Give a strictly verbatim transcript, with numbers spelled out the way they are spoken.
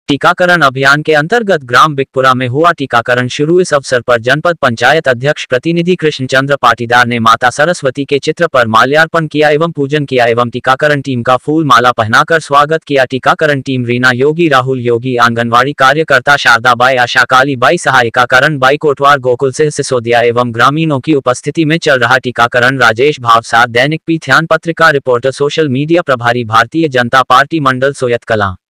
टीकाकरण अभियान के अंतर्गत ग्राम बिकपुरा में हुआ टीकाकरण शुरू। इस अवसर पर जनपद पंचायत अध्यक्ष प्रतिनिधि कृष्णचंद्र पाटीदार ने माता सरस्वती के चित्र पर माल्यार्पण किया एवं पूजन किया एवं टीकाकरण टीम का फूल माला पहनाकर स्वागत किया। टीकाकरण टीम रीना योगी, राहुल योगी, आंगनवाड़ी कार्यकर्ता शारदा बाई, आशा काली बाई, सहायिका करण बाई, कोटवार गोकुल से सिसोदिया एवं ग्रामीणों की उपस्थिति में चल रहा टीकाकरण। राजेश भावसार, दैनिक पीथ्यान पत्रिका रिपोर्टर, सोशल मीडिया प्रभारी, भारतीय जनता पार्टी मंडल सोयत कलां।